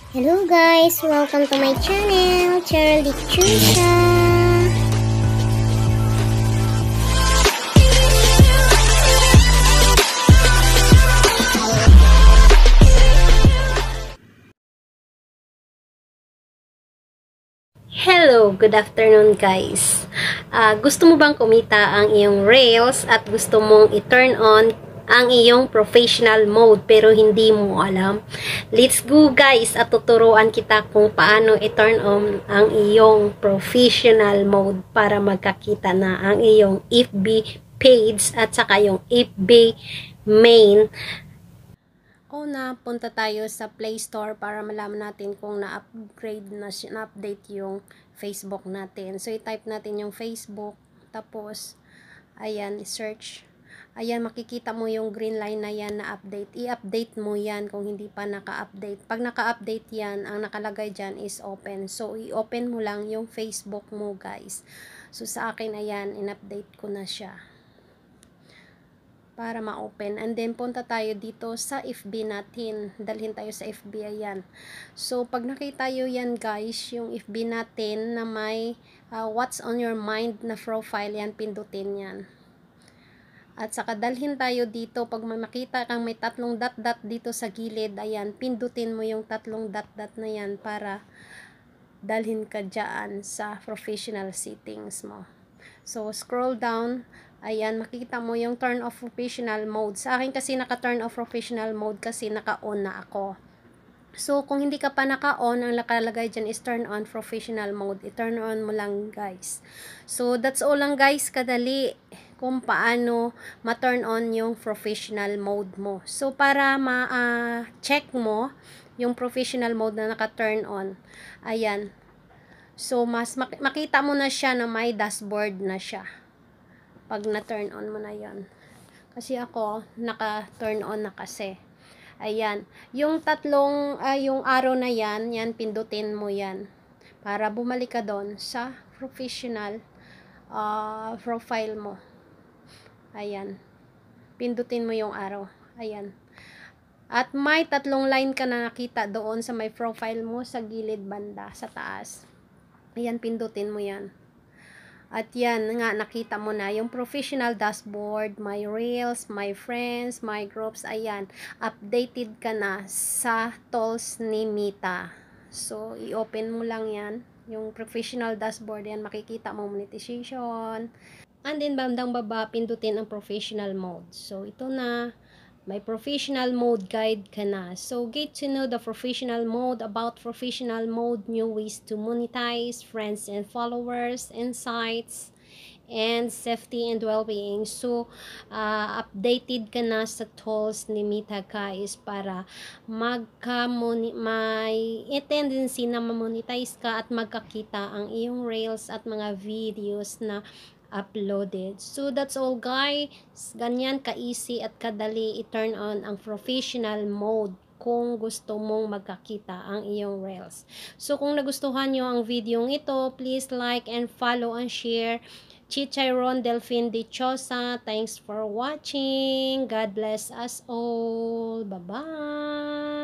Hello guys! Welcome to my channel, Cheryl Dichusa. Hello! Good afternoon guys! Gusto mo bang kumita ang iyong Reels at gusto mong i-turn on ang iyong professional mode pero hindi mo alam? Let's go guys at tuturuan kita kung paano i-turn on ang iyong professional mode para magkakita na ang iyong FB page at saka yung FB main. Una, punta tayo sa Play Store para malaman natin kung na-upgrade na-update yung Facebook natin. So, i-type natin yung Facebook. Tapos, ayan, search. Ayan, makikita mo yung green line na yan na update. I-update mo yan kung hindi pa naka-update. Pag naka-update yan, ang nakalagay dyan is open. So, i-open mo lang yung Facebook mo, guys. So, sa akin, ayan, in-update ko na siya para ma-open. And then, punta tayo dito sa FB natin. Dalhin tayo sa FB, ayan. So, pag nakita nyo yan, guys, yung FB natin na may what's on your mind na profile, yan, pindutin yan. At saka, dalhin tayo dito. Pag may makita kang may tatlong dot-dot dito sa gilid, ayan, pindutin mo yung tatlong dot-dot na yan para dalhin ka dyan sa professional settings mo. So, scroll down. Ayan, makikita mo yung turn off professional mode. Sa akin kasi naka-turn off professional mode kasi naka-on na ako. So, kung hindi ka pa naka-on, ang nakalagay dyan is turn on professional mode. I-turn on mo lang, guys. So, that's all lang, guys. Kadali kung paano ma-turn on yung professional mode mo. So, para ma-check mo yung professional mode na naka-turn on. Ayan. So, mas makita mo na siya na may dashboard na siya pag na-turn on mo na yon. Kasi ako, naka-turn on na kasi. Ayan. Yung tatlong, yung arrow na yan, pindutin mo yan. Para bumalik ka doon sa professional profile mo. Ayan. Pindutin mo yung arrow. Ayan. At may tatlong line ka na nakita doon sa may profile mo sa gilid banda, sa taas. Ayan, pindutin mo yan. At yan nga, nakita mo na yung professional dashboard, my reels, my friends, my groups, ayan, updated ka na sa tools ni Meta. So, i-open mo lang yan, yung professional dashboard, yan, makikita mo monetization. And then, bandang baba, pindutin ang professional mode. So, ito na. May professional mode guide ka na. So, get to know the professional mode, about professional mode, new ways to monetize, friends and followers, insights, and safety and well-being. So, updated ka na sa tools ni Meta, guys, para may tendency na ma-monetize ka at magkakita ang iyong reels at mga videos na uploaded. So, that's all guys. Ganyan ka-easy at kadali i-turn on ang professional mode kung gusto mong magkakita ang iyong reels. So, kung nagustuhan nyo ang video ito, please like and follow and share. Chicharon Delphine Dichosa. Thanks for watching. God bless us all. Bye-bye.